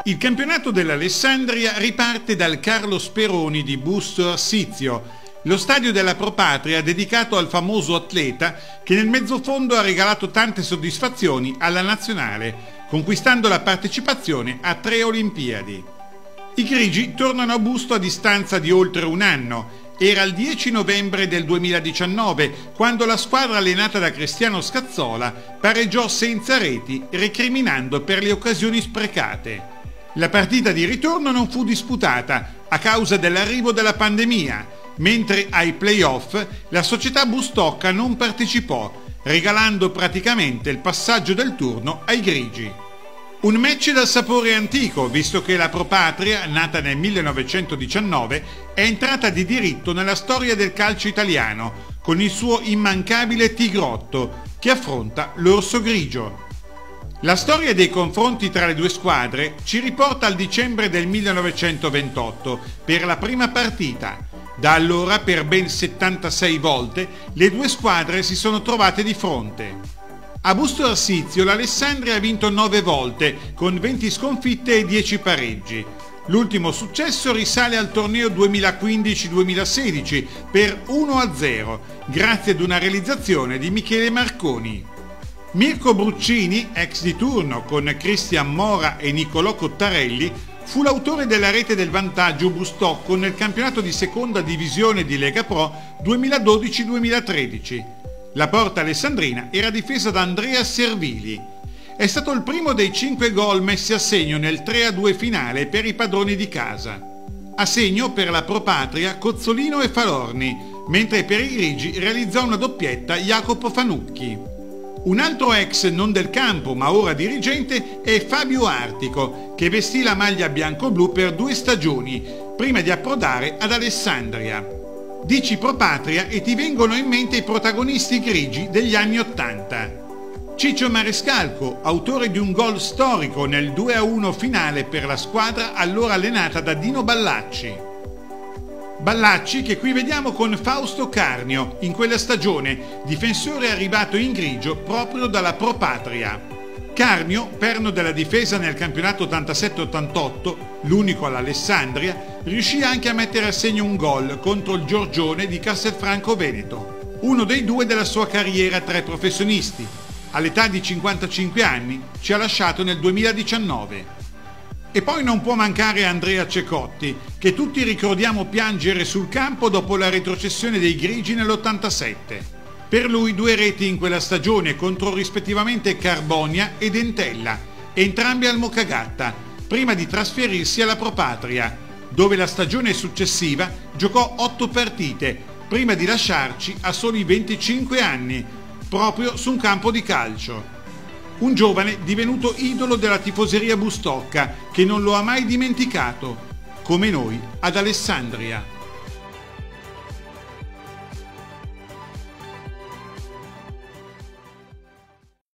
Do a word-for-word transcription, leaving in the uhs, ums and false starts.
Il campionato dell'Alessandria riparte dal Carlo Speroni di Busto Arsizio, lo stadio della Pro Patria dedicato al famoso atleta che nel mezzofondo ha regalato tante soddisfazioni alla nazionale, conquistando la partecipazione a tre Olimpiadi. I grigi tornano a Busto a distanza di oltre un anno. Era il dieci novembre del duemiladiciannove, quando la squadra allenata da Cristiano Scazzola pareggiò senza reti, recriminando per le occasioni sprecate. La partita di ritorno non fu disputata a causa dell'arrivo della pandemia, mentre ai play-off la società Bustocca non partecipò, regalando praticamente il passaggio del turno ai grigi. Un match dal sapore antico, visto che la Pro Patria, nata nel millenovecentodiciannove, è entrata di diritto nella storia del calcio italiano, con il suo immancabile Tigrotto, che affronta l'Orso Grigio. La storia dei confronti tra le due squadre ci riporta al dicembre del millenovecentoventotto, per la prima partita. Da allora, per ben settantasei volte, le due squadre si sono trovate di fronte. A Busto Arsizio l'Alessandria ha vinto nove volte, con venti sconfitte e dieci pareggi. L'ultimo successo risale al torneo duemilaquindici duemilasedici per uno a zero, grazie ad una realizzazione di Michele Marconi. Mirko Bruccini, ex di turno con Cristian Mora e Nicolò Cottarelli, fu l'autore della rete del vantaggio Bustocco nel campionato di seconda divisione di Lega Pro duemiladodici duemilatredici. La porta alessandrina era difesa da Andrea Servili. È stato il primo dei cinque gol messi a segno nel tre a due finale per i padroni di casa. A segno per la Pro Patria Cozzolino e Falorni, mentre per i grigi realizzò una doppietta Jacopo Fanucchi. Un altro ex non del campo ma ora dirigente è Fabio Artico, che vestì la maglia bianco-blu per due stagioni, prima di approdare ad Alessandria. Dici Pro Patria e ti vengono in mente i protagonisti grigi degli anni Ottanta. Ciccio Marescalco, autore di un gol storico nel due a uno finale per la squadra allora allenata da Dino Ballacci. Ballacci che qui vediamo con Fausto Carnio in quella stagione, difensore arrivato in grigio proprio dalla Pro Patria. Carnio, perno della difesa nel campionato ottantasette ottantotto, l'unico all'Alessandria, riuscì anche a mettere a segno un gol contro il Giorgione di Castelfranco Veneto, uno dei due della sua carriera tra i professionisti. All'età di cinquantacinque anni ci ha lasciato nel duemiladiciannove. E poi non può mancare Andrea Cecotti, che tutti ricordiamo piangere sul campo dopo la retrocessione dei grigi nell'ottantasette. Per lui due reti in quella stagione contro rispettivamente Carbonia ed Entella, entrambi al Mocagatta, prima di trasferirsi alla Pro Patria, dove la stagione successiva giocò otto partite, prima di lasciarci a soli venticinque anni, proprio su un campo di calcio. Un giovane divenuto idolo della tifoseria Bustocca, che non lo ha mai dimenticato, come noi ad Alessandria.